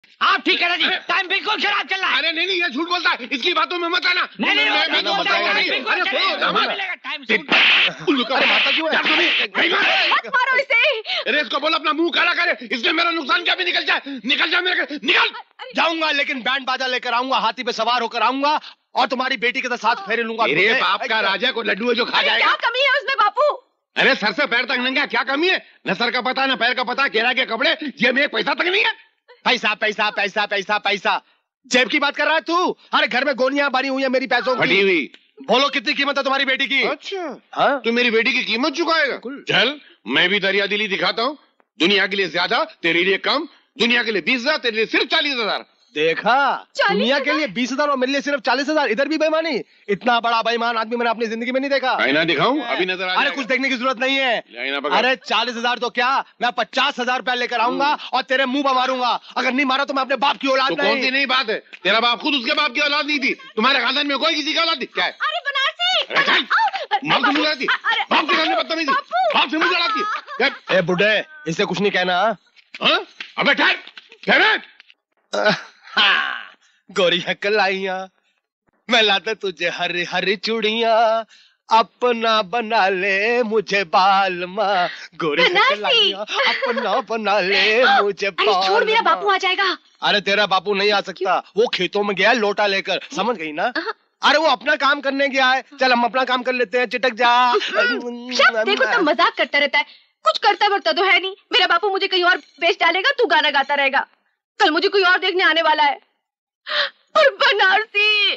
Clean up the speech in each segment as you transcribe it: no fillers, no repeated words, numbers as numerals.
आप ठीक है जी, टाइम बिल्कुल खराब चल रहा है। अरे नहीं, ये झूठ बोलता है, इसकी बातों में मत आना। नहीं मत मारो इसे। अरे इसको बोल अपना मुंह काला करे, इसमें मेरा नुकसान क्या भी निकल जाए। निकल जा मेरे, निकल। जाऊंगा लेकिन बैंड बाजा लेकर आऊंगा, हाथी पे सवार होकर आऊंगा और तुम्हारी बेटी के साथ फेरे लूंगा। मेरे बाप का राजा को लड्डू है जो खा जाएगा। क्या कमी है उसमें बापू? अरे सर से पैर तक नंगा, क्या कमी है? न सर का पता न पैर का पता, केरा के कपड़े, जेब में एक पैसा तक नहीं है। पैसा पैसा पैसा पैसा पैसा, जेब की बात कर रहा है तू? अरे घर में गोलियां भरी हुई है मेरी पैसों की। फटी हुई। बोलो कितनी कीमत है तुम्हारी बेटी की? अच्छा हाँ? तू मेरी बेटी की कीमत चुकाएगा? चल मैं भी दरिया दिली दिखाता हूँ। दुनिया के लिए ज्यादा, तेरे लिए कम। दुनिया के लिए 20,000, तेरे लिए सिर्फ 40,000। देखा, दुनिया के लिए 20,000 और मेरे लिए सिर्फ 40,000। इधर भी बेईमानी। इतना बड़ा बेईमान आदमी मैंने अपनी जिंदगी में नहीं देखा। आईना दिखाऊं? अभी नजर आ। अरे कुछ देखने की जरूरत नहीं है। अरे 40,000 तो क्या, मैं 50,000 रुपया लेकर आऊंगा और तेरे मुंह पर मारूंगा। अगर नहीं मारा तो मैं अपने बाप की औलाद नहीं। कौन सी नई बात है? तेरा बाप खुद उसके बाप की औलाद नहीं थी। तुम्हारे खानदान में कोई किसी की औलाद नहीं। क्या है? अरे बनारसी, बाप से मुझे लड़ाती, बाप के सामने बदतमीजी, बाप से मुझे लड़ाती। ए बुड्ढे, इससे कुछ नहीं कहना। अबे ठहर। गोरिया कलाइया, मैं लाता तुझे हरी हरी चूड़ियां, अपना बना ले मुझे बाल माँ। गोरिया कलाइया, अपना बना ले मुझे बाल। छोड़, मेरा बापू आ जाएगा। अरे तेरा बापू नहीं आ सकता, वो खेतों में गया है लोटा लेकर, समझ गई ना? अरे वो अपना काम करने गया है। चल हम अपना काम कर लेते हैं, चिटक जा। देखो तुम मजाक करता रहता है, कुछ करता वर्ता तो है नहीं। मेरा बापू मुझे कहीं और बेच डालेगा, तू गाना गाता रहेगा। कल मुझे कोई और देखने आने वाला है। और बनारसी,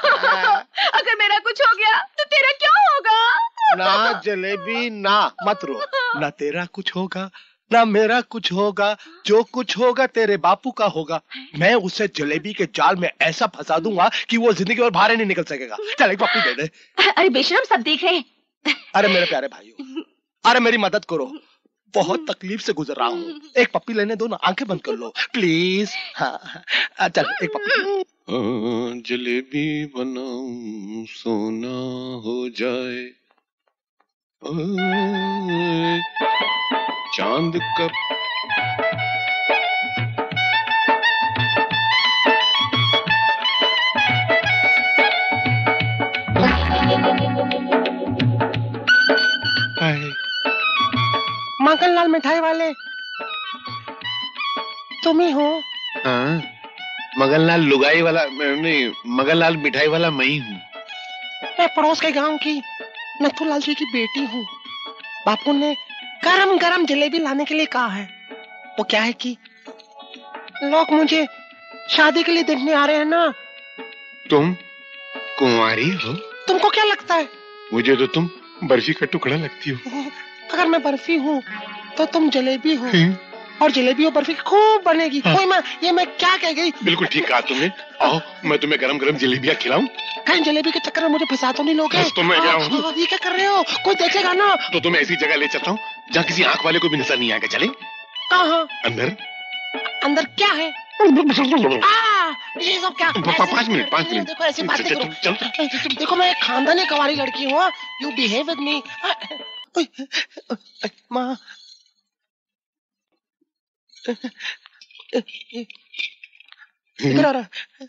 अगर मेरा कुछ हो गया तो तेरा क्या होगा? ना जलेबी, ना मत रो। ना तेरा कुछ होगा ना मेरा कुछ होगा, जो कुछ होगा तेरे बापू का होगा। मैं उसे जलेबी के जाल में ऐसा फंसा दूंगा कि वो जिंदगी और बाहर नहीं निकल सकेगा। चल एक पप्पी दे दे। अरे बेशरम, सब देख रहे हैं। अरे मेरे प्यारे भाइयों, अरे मेरी मदद करो, बहुत तकलीफ से गुजर रहा हूँ। एक पप्पी लेने दो ना, आंखें बंद कर लो प्लीज। हाँ चल एक पप्पी। जलेबी बनाऊं सोना हो जाए, चांद कब मगनलाल मिठाई वाले तुम ही हो? हाँ, मगनलाल लुगाई वाला नहीं, मगनलाल मिठाई वाला मैं ही हूँ। मैं पड़ोस के गांव की नथुलाल जी की बेटी हूँ। बापू ने गरम गरम जलेबी लाने के लिए कहा है। वो क्या है कि लोग मुझे शादी के लिए देखने आ रहे हैं ना। तुम कुंवारी हो? तुमको क्या लगता है? मुझे तो तुम बर्फी का टुकड़ा लगती हो। अगर मैं बर्फी हूँ तो तुम जलेबी हो, और जलेबी और बर्फी खूब बनेगी। हाँ। ये मैं क्या कह गई? बिल्कुल ठीक कहा तुमने। आओ मैं तुम्हें गरम गरम जलेबियाँ खिलाऊं। कहीं जलेबी के चक्कर में मुझे फंसा तो नहीं लोगे? तो मैं क्या हूँ? ये क्या कर रहे हो? कोई देखेगा ना। तो तुम्हें ऐसी जगह ले चलता हूँ जहाँ किसी आंख वाले को भी नजर नहीं आएगा। चले? कहाँ? अंदर। अंदर क्या है? ये सब क्या? 5 मिनट। देखो ऐसी बात करो। देखो मैं एक खानदानी कवारी लड़की हूँ। You behave with me. माँ इधर आ रहा।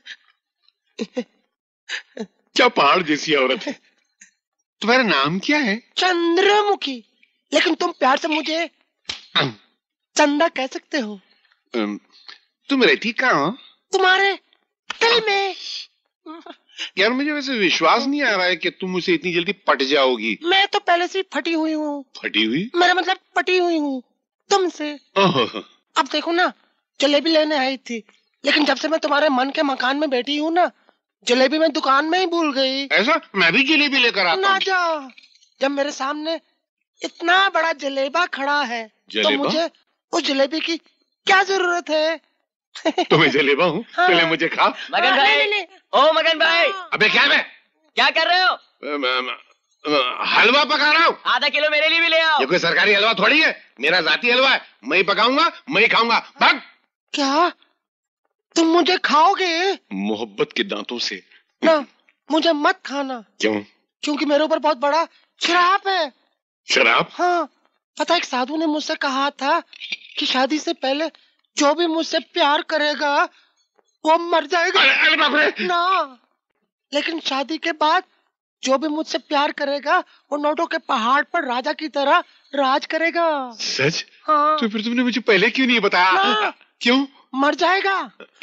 क्या पहाड़ जैसी औरत है। तुम्हारा नाम क्या है? चंद्रमुखी, लेकिन तुम प्यार से मुझे चंदा कह सकते हो। तुम रहती कहाँ हो? तुम्हारे दिल में। यार मुझे वैसे विश्वास नहीं आ रहा है कि तुम मुझसे इतनी जल्दी पट जाओगी। मैं तो पहले से फटी हुई हूँ। फटी हुई? मेरा मतलब पटी हुई हूँ तुमसे। अब देखो ना, जलेबी लेने आई थी, लेकिन जब से मैं तुम्हारे मन के मकान में बैठी हूँ ना, जलेबी मैं दुकान में ही भूल गई। ऐसा? मैं भी जलेबी लेकर आता हूँ। ना जा, जब मेरे सामने इतना बड़ा जलेबा खड़ा है तो मुझे उस जलेबी की क्या जरूरत है? तो मैं जलेबा हूँ। हाँ। पहले मुझे खा। मगन भाई, ओ मगन भाई। अबे क्या है? क्या कर रहे हो? हलवा पका रहा हूँ। आधा किलो मेरे लिए भी ले आओ। ये कोई सरकारी हलवा थोड़ी है, मेरा जाती हलवा है। मैं ही पकाऊंगा, मैं ही खाऊंगा। भाग। क्या तुम मुझे खाओगे? मोहब्बत के दांतों से। ना, मुझे मत खाना। क्यों? क्योंकि मेरे ऊपर बहुत बड़ा श्राप है। शराब? हाँ, पता एक साधु ने मुझसे कहा था कि शादी से पहले जो भी मुझसे प्यार करेगा वो मर जाएगा। अरे बाप रे। ना, लेकिन शादी के बाद जो भी मुझसे प्यार करेगा वो नोटों के पहाड़ पर राजा की तरह राज करेगा। सच? हाँ। तो फिर तुमने मुझे पहले क्यों नहीं बताया? ना। क्यों? मर जाएगा।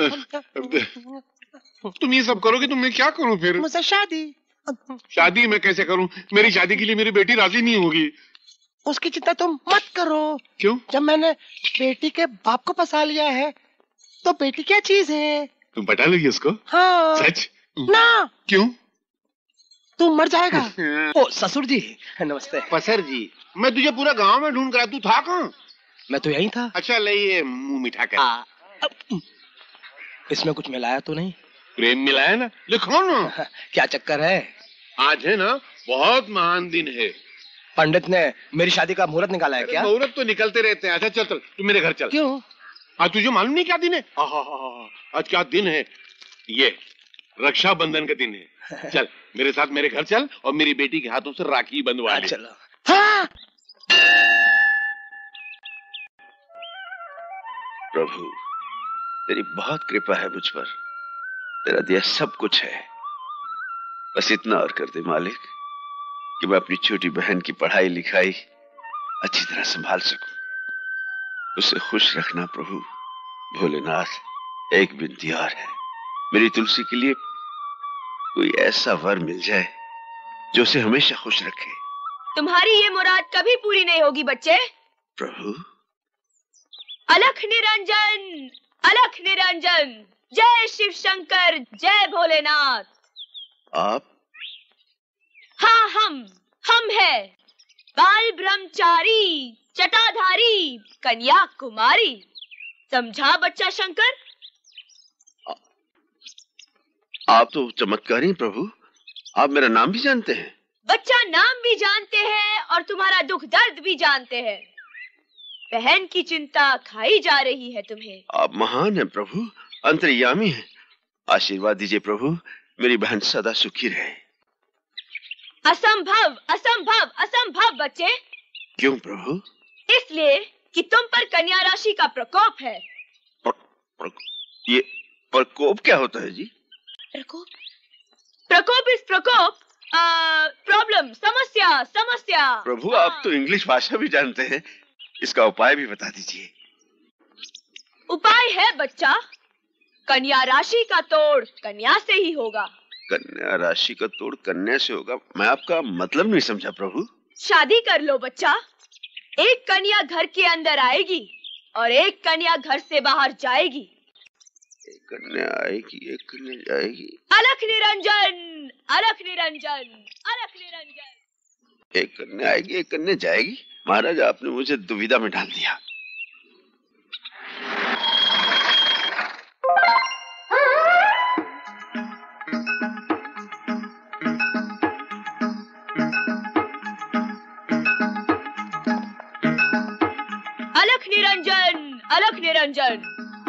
तुम ये सब करोगे तो मैं क्या करूं फिर? मुझसे शादी। शादी मैं कैसे करूं? मेरी शादी के लिए मेरी बेटी राजी नहीं होगी। उसकी चिंता तुम मत करो। क्यों? जब मैंने बेटी के बाप को फंसा लिया है तो बेटी क्या चीज है? तुम पटा लोगी उसको? हाँ। सच? ना। क्यों? तू मर जाएगा। ओ ससुर जी नमस्ते। पसर जी, मैं तुझे पूरा गांव में ढूंढ कर आया, तू था कहाँ? मैं तो यहीं था। अच्छा ले ये मुंह मिठा कर। इसमें कुछ मिलाया तो नहीं? प्रेम मिला है ना, लिखो ना। क्या चक्कर है? आज है ना बहुत महान दिन है। पंडित ने मेरी शादी का मुहूर्त निकाला है क्या? मुहूर्त तो निकलते रहते हैं। अच्छा चल चल तू मेरे घर चल। क्यों? आज तुझे मालूम नहीं क्या दिन है? आज क्या दिन है? ये रक्षाबंधन का दिन है। चल मेरे साथ मेरे घर चल और मेरी बेटी के हाथों से राखी बंधवा ले। चलो। हाँ। प्रभु तेरी बहुत कृपा है मुझ पर, तेरा दिया सब कुछ है। बस इतना और कर दे मालिक कि मैं अपनी छोटी बहन की पढ़ाई लिखाई अच्छी तरह संभाल सकूं। उसे खुश रखना प्रभु। भोलेनाथ एक विनती और है, मेरी तुलसी के लिए कोई ऐसा वर मिल जाए जो उसे हमेशा खुश रखे। तुम्हारी ये मुराद कभी पूरी नहीं होगी बच्चे। प्रभु। अलख निरंजन, अलख निरंजन, जय शिव शंकर, जय भोलेनाथ। आप? हाँ हम है बाल ब्रह्मचारी जटाधारी कन्याकुमारी। समझा बच्चा शंकर? आप तो चमत्कारी प्रभु, आप मेरा नाम भी जानते हैं। बच्चा नाम भी जानते हैं और तुम्हारा दुख दर्द भी जानते हैं। बहन की चिंता खाई जा रही है तुम्हें। आप महान हैं प्रभु, अंतर्यामी हैं। आशीर्वाद दीजिए प्रभु, मेरी बहन सदा सुखी रहे। असंभव असंभव असंभव बच्चे। क्यों प्रभु? इसलिए कि तुम पर कन्या राशि का प्रकोप है। ये प्रकोप क्या होता है जी? प्रकोप? प्रकोप इस प्रकोप, प्रॉब्लम, समस्या समस्या। प्रभु आप तो इंग्लिश भाषा भी जानते हैं, इसका उपाय भी बता दीजिए। उपाय है बच्चा, कन्या राशि का तोड़ कन्या से ही होगा। कन्या राशि का तोड़ कन्या से होगा? मैं आपका मतलब नहीं समझा प्रभु। शादी कर लो बच्चा। एक कन्या घर के अंदर आएगी और एक कन्या घर से बाहर जाएगी। एक कन्या आएगी, एक कन्या जाएगी। अलख निरंजन, अलख निरंजन, अलख निरंजन। एक कन्या आएगी, एक कन्या जाएगी। महाराज आपने मुझे दुविधा में डाल दिया। अलख निरंजन, अलख निरंजन।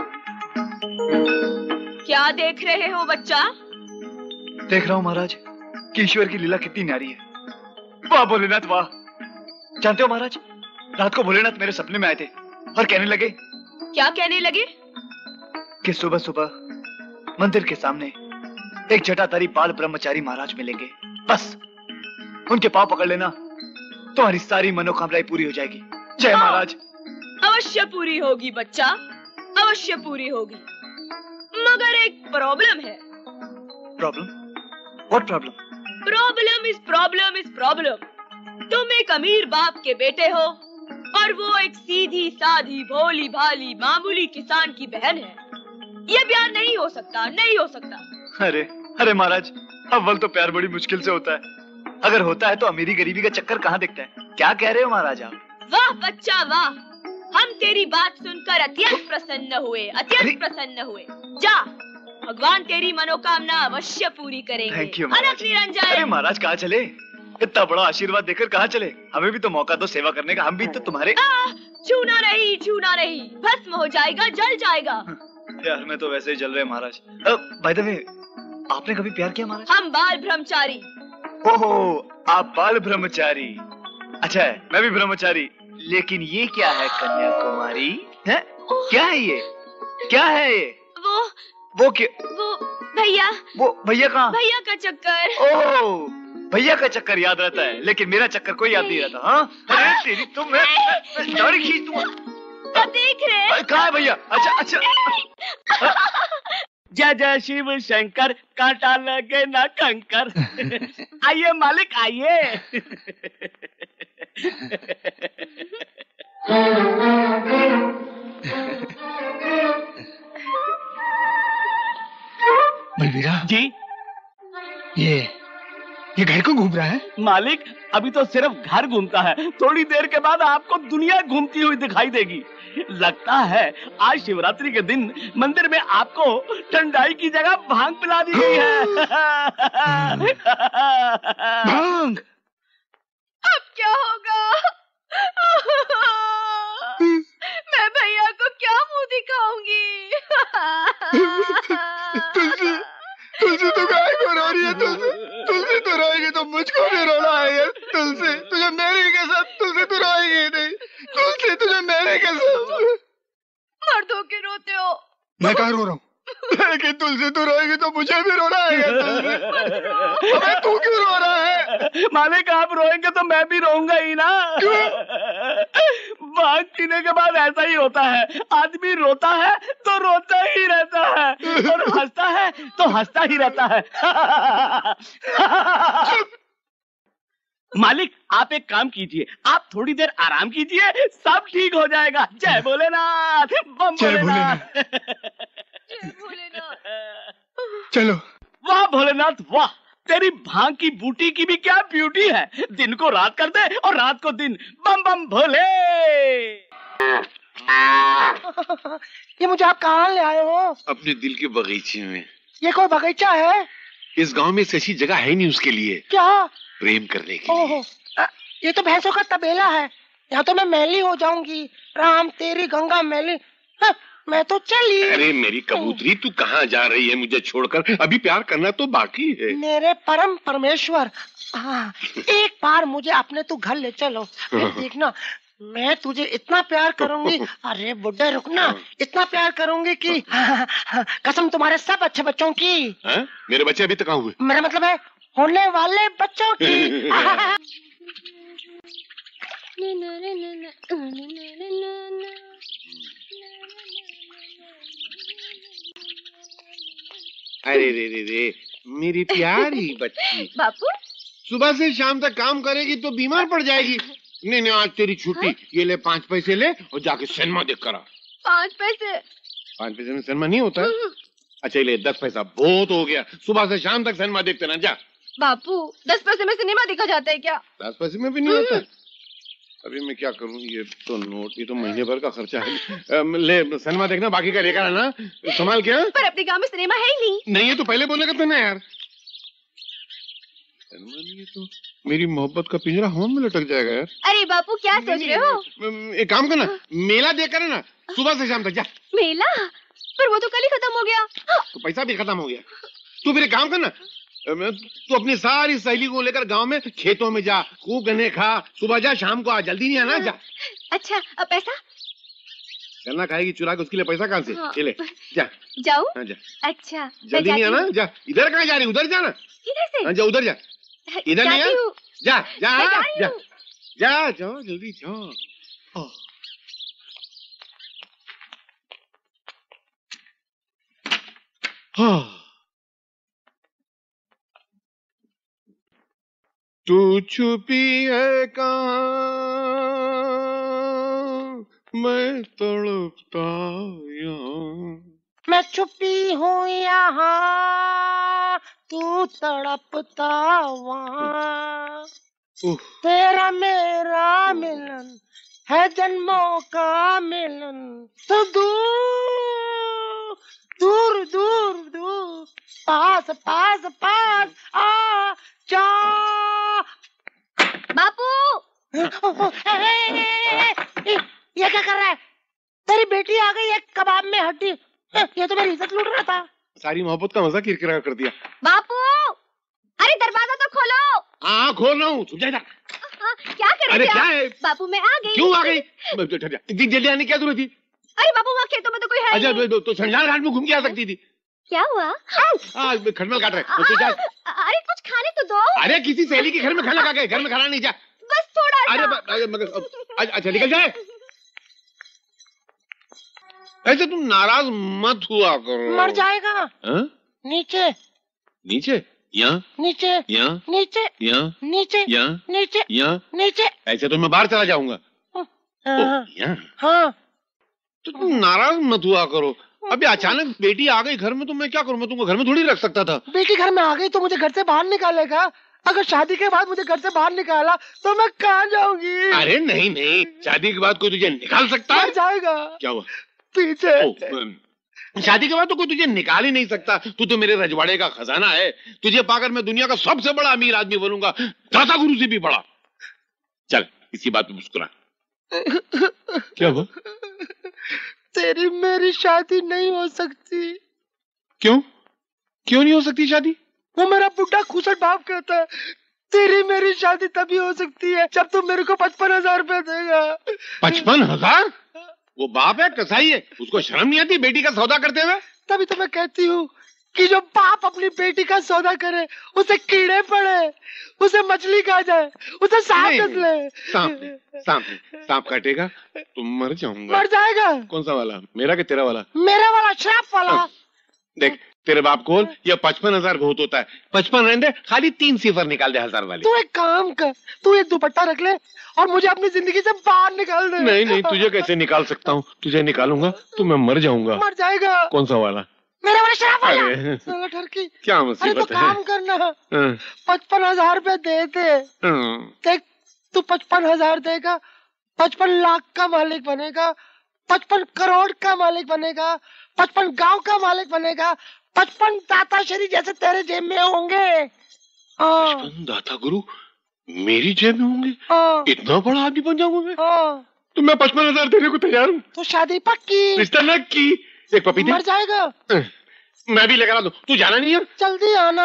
क्या देख रहे हो बच्चा? देख रहा हूँ महाराज कि ईश्वर की लीला कितनी न्यारी है। वाह भोलेनाथ वाह। जानते हो महाराज, रात को भोलेनाथ मेरे सपने में आए थे और कहने लगे। क्या कहने लगे? कि सुबह सुबह मंदिर के सामने एक जटाधारी बाल ब्रह्मचारी महाराज मिलेंगे। बस उनके पांव पकड़ लेना, तुम्हारी सारी मनोकामनाएं पूरी हो जाएगी। जय महाराज। अवश्य पूरी होगी बच्चा, अवश्य पूरी होगी। मगर एक प्रॉब्लम है। Problem? What problem? Problem is problem is problem. तुम एक अमीर बाप के बेटे हो और वो एक सीधी साधी भोली भाली मामूली किसान की बहन है। ये प्यार नहीं हो सकता, नहीं हो सकता। अरे अरे महाराज, अव्वल तो प्यार बड़ी मुश्किल से होता है। अगर होता है तो अमीरी गरीबी का चक्कर कहाँ दिखता है? क्या कह रहे हो महाराज आप? वाह बच्चा वाह, हम तेरी बात सुनकर अत्यंत प्रसन्न हुए, अत्यंत प्रसन्न हुए। जा, भगवान तेरी मनोकामना अवश्य पूरी करेंगे। थैंक यू महाराज। निरंजन। अरे महाराज कहाँ चले? इतना बड़ा आशीर्वाद देकर कहाँ चले? हमें भी तो मौका दो सेवा करने का। हम भी तो तुम्हारे। छूना नहीं, छूना नहीं, भस्म हो जाएगा, जल जाएगा। यार मैं तो वैसे ही जल रहे महाराज। बाय द वे, आपने कभी प्यार किया महाराज? हम बाल ब्रह्मचारी। ओहो, आप बाल ब्रह्मचारी। अच्छा है, मैं भी ब्रह्मचारी। लेकिन ये क्या है कन्याकुमारी? क्या है ये? क्या है ये? वो क्या? वो भैया। वो भैया कहाँ? भैया का चक्कर। ओह, भैया का चक्कर याद रहता है, लेकिन मेरा चक्कर कोई याद नहीं रहता। हाँ, अरे तेरी तो मैं दाढ़ी खींच दूंगा। देख रहे? कहाँ है भैया? अच्छा। जय जय शिव शंकर, कांटा लगे ना कंकर। आइए मालिक आइए। बलबीरा जी ये घर को घूम रहा है? मालिक, अभी तो सिर्फ घर घूमता है, थोड़ी देर के बाद आपको दुनिया घूमती हुई दिखाई देगी। लगता है आज शिवरात्रि के दिन मंदिर में आपको ठंडाई की जगह भांग पिला दी गई है। भांग? अब क्या होगा? मैं भैया को क्या मुंह दिखाऊंगी? तुलसी तो गाय को रो रही है। तुलसी तो रोएगी तो मुझको भी रोना है। तुलसी तुझे मेरी कसम, तुलसी तो रोएगी नहीं। तुलसी तुझे मेरी कसम। मर्दों के रोते हो। मैं कहाँ रो रहा हूँ? लेकिन तुलसी तू रोएगी तो मुझे भी रोना है। अबे तू क्यों रो रहा है? मालिक, आप रोएंगे तो मैं भी रोऊंगा ही ना। भांग पीने के बाद ऐसा ही होता है, आदमी रोता है तो रोता ही रहता है और हंसता है तो हंसता ही रहता है। मालिक, आप एक काम कीजिए, आप थोड़ी देर आराम कीजिए, सब ठीक हो जाएगा। जय भोलेनाथ, बम भोलेनाथ। चलो। वाह भोलेनाथ वाह, तेरी भांग की बूटी की भी क्या ब्यूटी है। दिन को रात कर दे और रात को दिन। बम बम भोले। ये मुझे आप कहाँ ले आए हो? अपने दिल के बगीचे में। ये कोई बगीचा है? इस गांव में ऐसी जगह है नहीं उसके लिए। क्या? प्रेम करने के लिए। ओहो, ये तो भैंसों का तबेला है। यहाँ तो मैं मैली हो जाऊंगी। राम तेरी गंगा मैली। मैं तो चली। अरे मेरी कबूतरी, तू कहाँ जा रही है मुझे छोड़कर? अभी प्यार करना तो बाकी है। मेरे परम परमेश्वर, हाँ, एक बार मुझे अपने तू घर ले चलो, फिर देखना मैं तुझे इतना प्यार करूंगी। अरे बुड्ढे रुकना, इतना प्यार करूंगी कि कसम तुम्हारे सब अच्छे बच्चों की। हा? मेरे बच्चे अभी तक कहाँ हुए? मेरा मतलब है होने वाले बच्चों की। अरे रे रे रे, मेरी प्यारी बच्ची। बापू, सुबह से शाम तक काम करेगी तो बीमार पड़ जाएगी। नहीं नहीं, आज तेरी छुट्टी। ये ले 5 पैसे ले और जाके सिनेमा देख कर आ। 5 पैसे? 5 पैसे में सिनेमा नहीं होता है। अच्छा ले 10 पैसा बहुत हो गया। सुबह से शाम तक सिनेमा देखते ना, जा। बापू, 10 पैसे में सिनेमा देखा जाता है क्या? 10 पैसे में भी नहीं होता। अभी मैं क्या करूं? ये तो नोट, ये तो महीने भर का खर्चा है। ले सिनेमा देखना, बाकी का लेकर आना। संभाल क्या? पर अपने गांव में सिनेमा है ही नहीं। नहीं है तो पहले बोलेगा तो ना यार। सिनेमा नहीं है तो मेरी मोहब्बत का पिंजरा हवा में लटक जाएगा यार। अरे बापू, क्या सोच रहे हो? एक काम करना, मेला देखकर ना सुबह से शाम तक जा। मेला? पर वो तो कल ही खत्म हो गया। तो पैसा भी खत्म हो गया। तू फिर एक काम करना, तू अपनी सारी सहेली को लेकर गांव में खेतों में जा, खूब गन्ने खा, सुबह जा शाम को आ, जल्दी नहीं आना। जा। अच्छा, अब पैसा? गन्ना खाएगी चुरा के, उसके लिए पैसा कहाँ से? हाँ। चले जा। जाऊँ? हाँ, जा। अच्छा, जल्दी नहीं आना। जा। इधर कहाँ जा रही? उधर जाना। इधर से? हाँ, जा उधर जा। इधर नहीं जाती है? हूँ। जा जा मैं जा रही जा हूँ। जा, जाओ जल्दी जाओ। हाँ। तू छुपी है कहाँ, मैं तड़पता यहाँ। मैं छुपी हूँ यहाँ, तू तड़पता वहाँ। तेरा मेरा मिलन है जन्मों का मिलन, तो दूर दूर दूर दूर, पास पास पास आ जा। बापू, ये क्या कर रहा है? तेरी बेटी आ गई है कबाब में हड्डी। ये तो मेरी इज्जत लूट रहा था। सारी मोहब्बत का मजा किरकिरा कर दिया। बापू, अरे दरवाजा तो खोलो। हाँ खोल रहा हूँ, चुप जा। क्या कर रहे अरे थे क्या आप? है? बापू, मैं आ गई। क्यों आ गई? जल्दी आने की क्या जरूरत थी? अरे बापू वहाँ खेतों में तो कोई है अच्छा नहीं। तो शमशान घाट में घूम के आ सकती थी। क्या हुआ? खटमल काट रहे तो जा। अरे कुछ खाने तो दो। अरे किसी सहेली के घर में खाना खा के, घर में खाना नहीं जा। बस थोड़ा अरे मगर अच्छा निकल जाए। ऐसे तुम नाराज मत हुआ करो। मर जाएगा। हाँ? नीचे नीचे यहाँ नीचे यहाँ नीचे यहाँ नीचे यहाँ नीचे यहाँ नीचे। ऐसे तो मैं बाहर चला जाऊंगा। हाँ यहाँ हाँ। तो तुम नाराज मत हुआ करो। अभी अचानक बेटी आ गई घर में तो मैं क्या करूं? मैं तुमको घर में थोड़ी रख सकता था। बेटी घर में आ गई तो मुझे घर से बाहर निकालेगा। अगर शादी के बाद मुझे घर से बाहर निकाला तो मैं कहाँ जाऊंगी? अरे नहीं नहीं, शादी के बाद कोई तुझे निकाल सकता है? मर जाएगा। क्या हुआ? पीछे। शादी के बाद तो कोई तुझे निकाल ही नहीं सकता। तू तो मेरे रजवाड़े का खजाना है। तुझे पाकर मैं दुनिया का सबसे बड़ा अमीर आदमी बनूंगा, दाता गुरु से भी बड़ा। चल इसी बात पे मुस्कुरा। क्या हुआ? तेरी मेरी शादी नहीं हो सकती। क्यों? क्यों नहीं हो सकती शादी? वो मेरा बुढ़ा खुसट बाप कहता है तेरी मेरी शादी तभी हो सकती है जब तू मेरे को 55,000 रुपए देगा। 55,000? वो बाप है कसाई है, उसको शर्म नहीं आती बेटी का सौदा करते हुए? तभी तो मैं कहती हूँ कि जो बाप अपनी बेटी का सौदा करे उसे कीड़े पड़े, उसे मछली खा जाए, उसे सांप डस ले। सांप काटेगा तो मर जाऊंगा। मर जाएगा। कौन सा वाला, मेरा कि तेरा वाला? मेरा वाला, श्राप वाला। देख तेरे बाप को ये 55,000 बहुत होता है। 55 रहने, खाली 3 सिफर निकाल दे 1000 वाली। तू एक काम कर, तू एक दुपट्टा रख ले और मुझे अपनी जिंदगी से बाहर निकाल दे। नहीं नहीं, तुझे कैसे निकाल सकता हूँ? तुझे निकालूंगा तो मैं मर जाऊंगा। मर जाएगा। कौन सा वाला? मेरा वाला श्राप वाला। साला ठरकी। क्या अरे तो मुसीबत है? काम करना, 55,000 रुपए दे दे। देख तू 55,000 देगा, 55 लाख का मालिक बनेगा, 55 करोड़ का मालिक बनेगा, 55 गांव का मालिक बनेगा, 55 दाताश्री जैसे तेरे जेब में होंगे। 55 दाता गुरु मेरी जेब में होंगे? इतना बड़ा आदमी बन जाऊंगा मैं? तो मैं 55,000 देने को तैयार हूँ। तो शादी पक्की। रिश्ता न की। एक पपीते। मर जाएगा। मैं भी लेकर आ दूं। तू जाना नहीं है? जल्दी आना।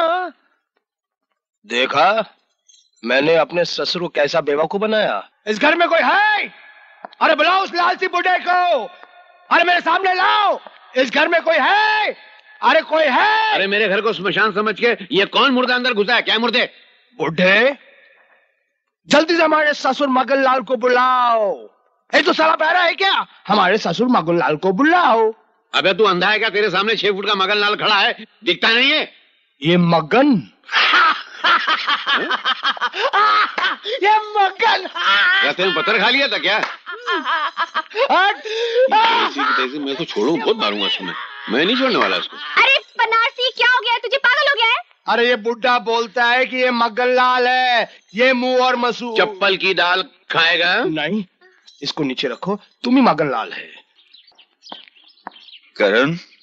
देखा मैंने अपने ससुर को कैसा बेवकूफ बनाया। इस घर में कोई है? अरे बुलाओ उस लालची बुढ़े को। अरे मेरे सामने लाओ। इस घर में कोई है? अरे कोई है? अरे मेरे घर को स्मशान समझ के ये कौन मुर्दा अंदर घुसा है? क्या मुर्दे? बुढ़े जल्दी से हमारे ससुर मगन लाल को बुलाओ। ये तो साला बहरा है क्या? हमारे ससुर मगन लाल को बुलाओ। अबे तू अंधा है क्या? तेरे सामने 6 फुट का मगन लाल खड़ा है, दिखता नहीं है? ये मगन ये मगन। रास्ते में पत्थर खा लिया था क्या? तेजी मैं तो छोड़ू, बहुत मारूंगा उसमें। मैं नहीं छोड़ने वाला उसको। अरे बनारसी क्या हो गया है? तुझे पागल हो गया है? अरे ये बुढ़ा बोलता है कि ये मगन लाल है, ये मुंह और मसूर। चप्पल की दाल खाएगा? नहीं, इसको नीचे रखो, तुम ही मगन लाल है। करण